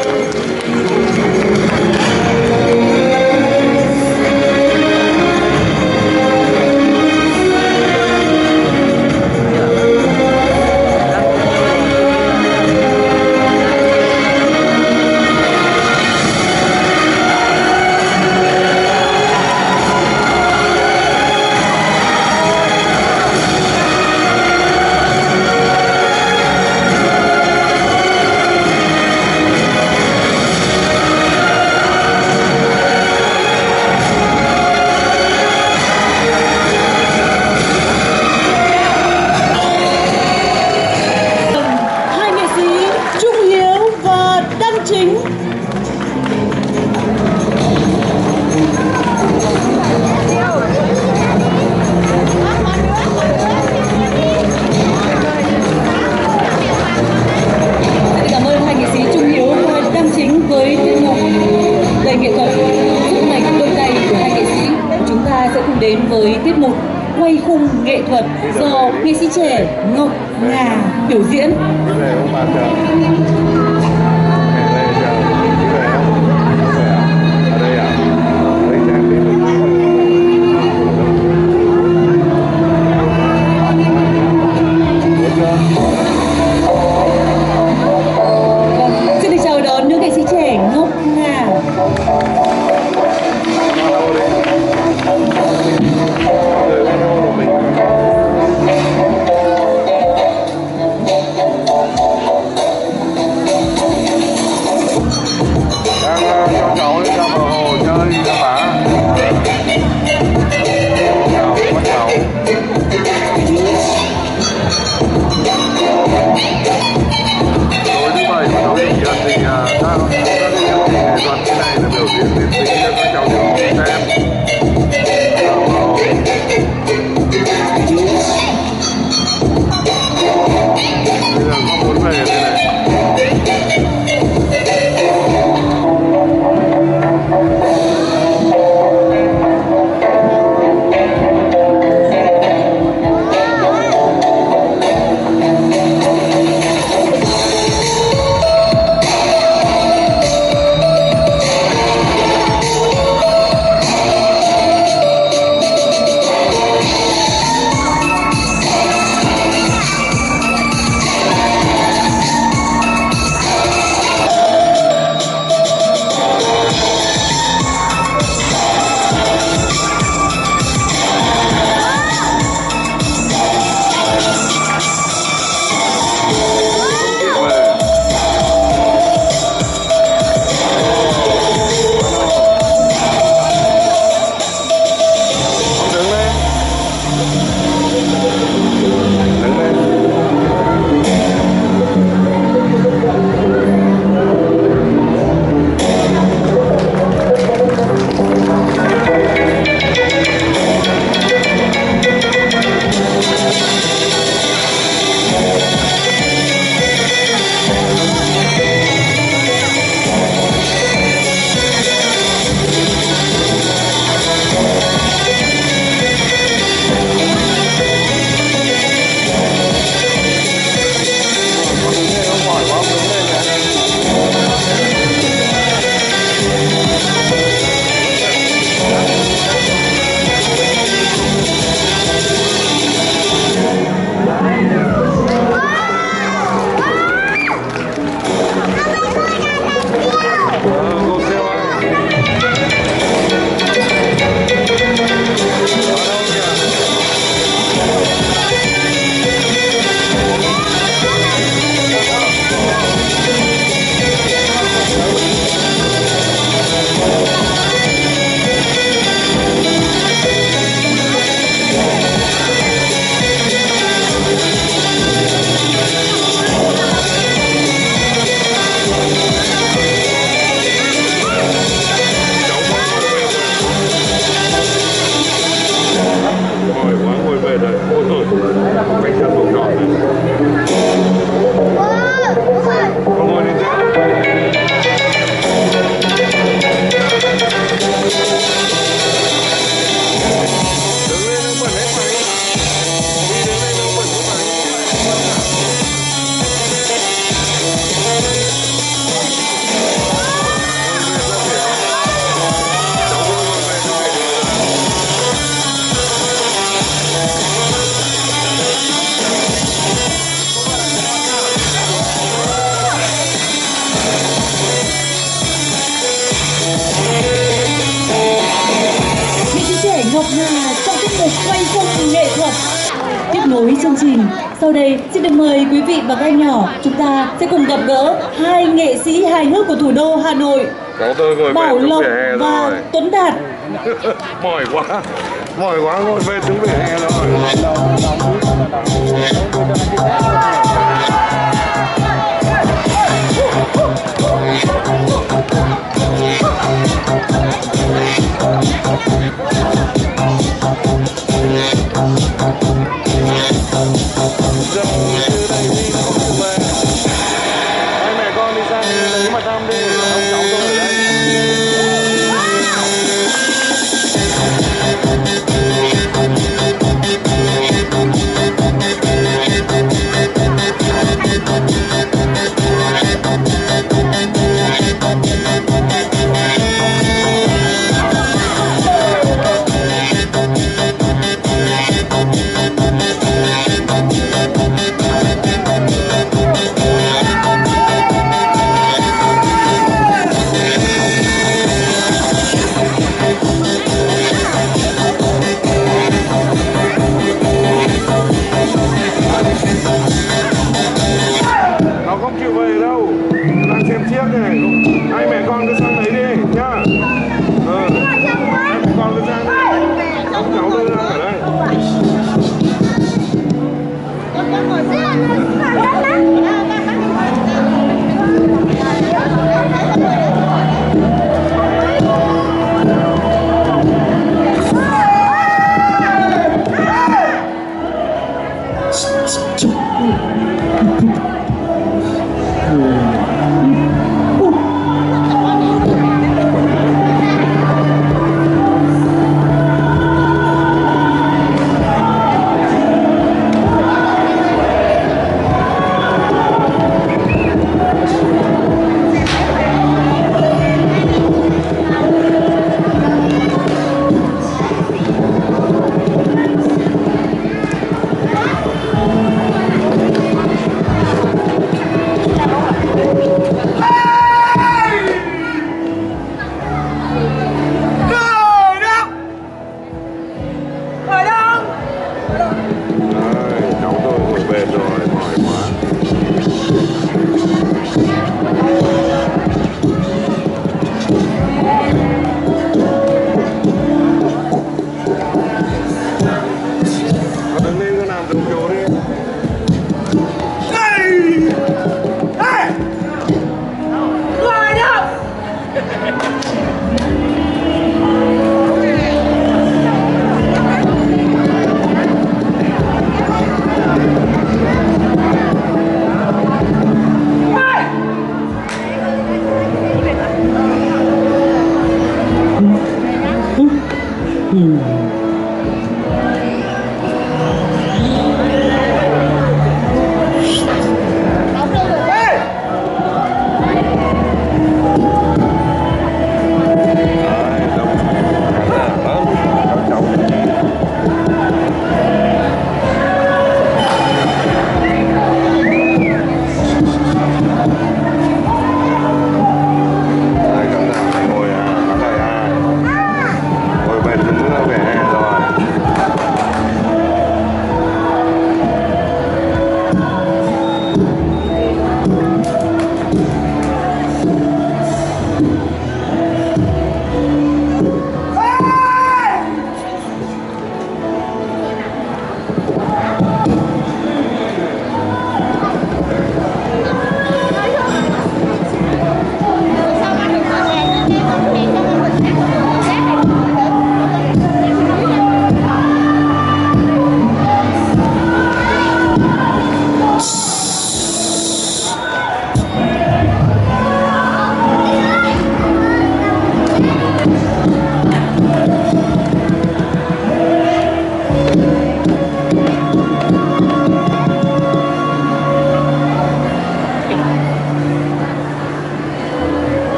Đến với tiết mục quay khung nghệ thuật do nghệ sĩ trẻ Ngọc Ngà biểu diễn. Xin được chào đón nữ nghệ sĩ trẻ Ngọc Ngà. quay khung nghệ thuật. Tiếp nối chương trình, sau đây xin được mời quý vị và các em nhỏ, chúng ta sẽ cùng gặp gỡ hai nghệ sĩ hài hước của thủ đô Hà Nội, Bảo Lộc và Tuấn Đạt. Mỏi quá ngồi về xuống vỉa hè rồi. Giờ từ đây đi không về. Hai mẹ con đi sang lấy mà thăm đi, ông cháu tôi ở đây. Không chịu về đâu, đang xem chiếc này. Hai mẹ con cứ sang đấy đi nhá. Hai mẹ con cứ sang đây, ông cháu tôi đang ở đây.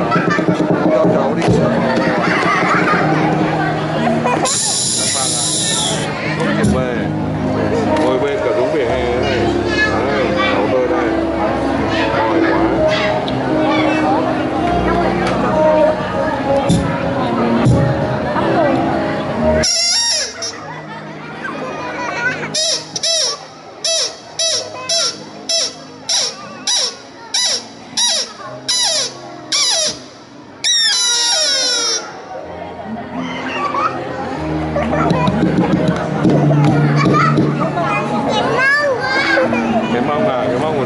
cháu đi chuyển về ngồi bên cả đúng vỉa hè này. Đây, cháu tôi đây mỏi quá. Cái mông à, cái mông của